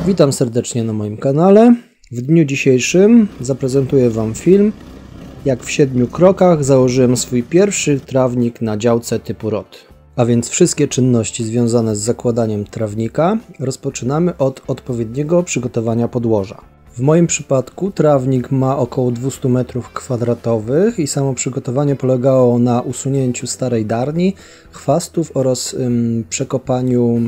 Witam serdecznie na moim kanale. W dniu dzisiejszym zaprezentuję Wam film, jak w 7 krokach założyłem swój pierwszy trawnik na działce typu ROT. A więc wszystkie czynności związane z zakładaniem trawnika rozpoczynamy od odpowiedniego przygotowania podłoża. W moim przypadku trawnik ma około 200 m2 i samo przygotowanie polegało na usunięciu starej darni, chwastów oraz przekopaniu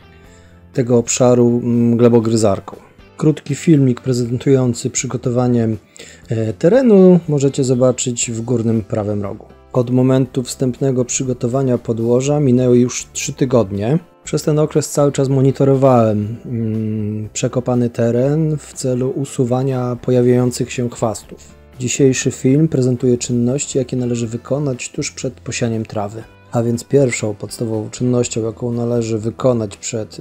tego obszaru glebogryzarką. Krótki filmik prezentujący przygotowanie terenu możecie zobaczyć w górnym prawym rogu. Od momentu wstępnego przygotowania podłoża minęły już 3 tygodnie. Przez ten okres cały czas monitorowałem przekopany teren w celu usuwania pojawiających się chwastów. Dzisiejszy film prezentuje czynności, jakie należy wykonać tuż przed posianiem trawy. A więc pierwszą podstawową czynnością, jaką należy wykonać przed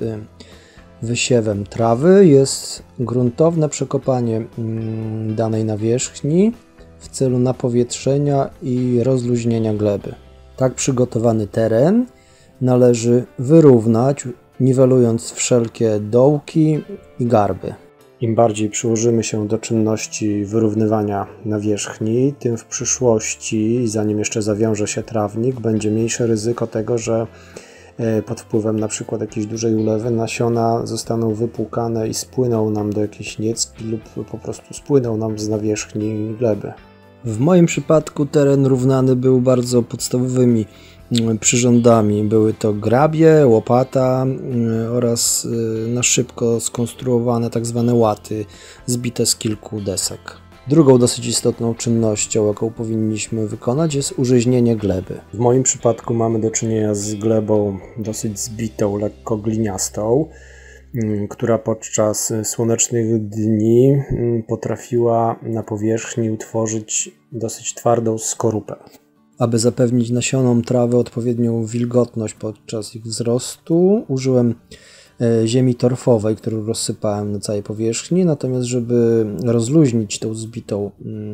wysiewem trawy, jest gruntowne przekopanie danej nawierzchni w celu napowietrzenia i rozluźnienia gleby. Tak przygotowany teren należy wyrównać, niwelując wszelkie dołki i garby. Im bardziej przyłożymy się do czynności wyrównywania nawierzchni, tym w przyszłości, zanim jeszcze zawiąże się trawnik, będzie mniejsze ryzyko tego, że pod wpływem na przykład jakiejś dużej ulewy nasiona zostaną wypłukane i spłyną nam do jakiejś niecki lub po prostu spłyną nam z nawierzchni gleby. W moim przypadku teren równany był bardzo podstawowymi przyrządami. Były to grabie, łopata oraz na szybko skonstruowane tak zwane łaty zbite z kilku desek. Drugą dosyć istotną czynnością, jaką powinniśmy wykonać, jest użyźnienie gleby. W moim przypadku mamy do czynienia z glebą dosyć zbitą, lekko gliniastą, która podczas słonecznych dni potrafiła na powierzchni utworzyć dosyć twardą skorupę. Aby zapewnić nasionom trawy odpowiednią wilgotność podczas ich wzrostu, użyłem ziemi torfowej, którą rozsypałem na całej powierzchni, natomiast żeby rozluźnić tą zbitą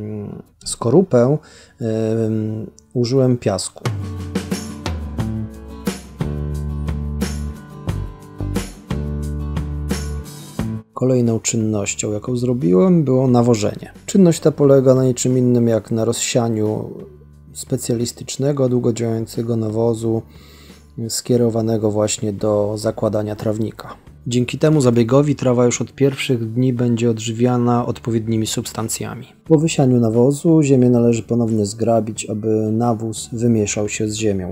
skorupę, użyłem piasku. Kolejną czynnością, jaką zrobiłem, było nawożenie. Czynność ta polega na niczym innym jak na rozsianiu specjalistycznego, długodziałającego nawozu skierowanego właśnie do zakładania trawnika. Dzięki temu zabiegowi trawa już od pierwszych dni będzie odżywiana odpowiednimi substancjami. Po wysianiu nawozu ziemię należy ponownie zgrabić, aby nawóz wymieszał się z ziemią.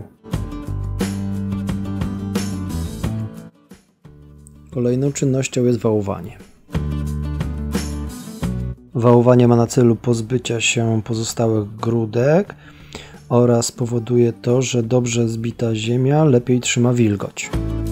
Kolejną czynnością jest wałowanie. Wałowanie ma na celu pozbycia się pozostałych grudek oraz powoduje to, że dobrze zbita ziemia lepiej trzyma wilgoć.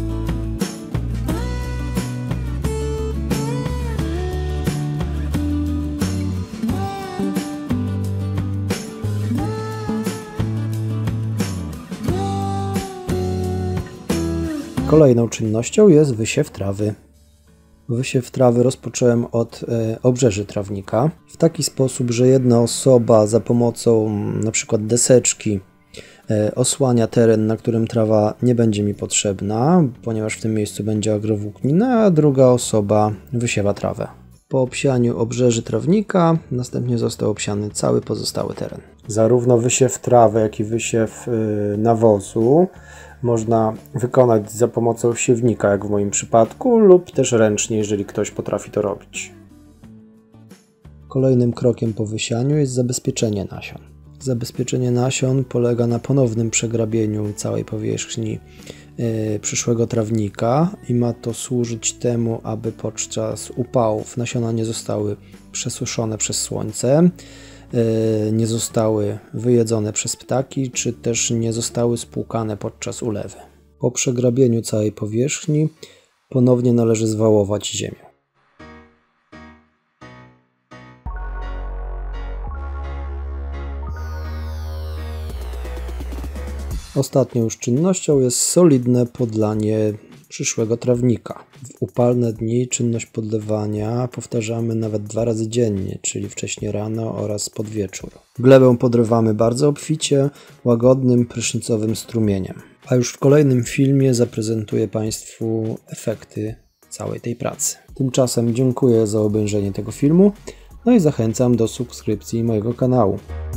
Kolejną czynnością jest wysiew trawy. Wysiew trawy rozpocząłem od obrzeży trawnika w taki sposób, że jedna osoba za pomocą np. deseczki osłania teren, na którym trawa nie będzie mi potrzebna, ponieważ w tym miejscu będzie agrowłóknina, a druga osoba wysiewa trawę. Po obsianiu obrzeży trawnika następnie został obsiany cały pozostały teren. Zarówno wysiew trawy, jak i wysiew nawozu można wykonać za pomocą siewnika, jak w moim przypadku, lub też ręcznie, jeżeli ktoś potrafi to robić. Kolejnym krokiem po wysianiu jest zabezpieczenie nasion. Zabezpieczenie nasion polega na ponownym przegrabieniu całej powierzchni przyszłego trawnika i ma to służyć temu, aby podczas upałów nasiona nie zostały przesuszone przez słońce, nie zostały wyjedzone przez ptaki, czy też nie zostały spłukane podczas ulewy. Po przegrabieniu całej powierzchni ponownie należy zwałować ziemię. Ostatnią już czynnością jest solidne podlanie przyszłego trawnika. W upalne dni czynność podlewania powtarzamy nawet 2 razy dziennie, czyli wcześnie rano oraz pod wieczór. Glebę podrywamy bardzo obficie, łagodnym, prysznicowym strumieniem. A już w kolejnym filmie zaprezentuję Państwu efekty całej tej pracy. Tymczasem dziękuję za obejrzenie tego filmu, no i zachęcam do subskrypcji mojego kanału.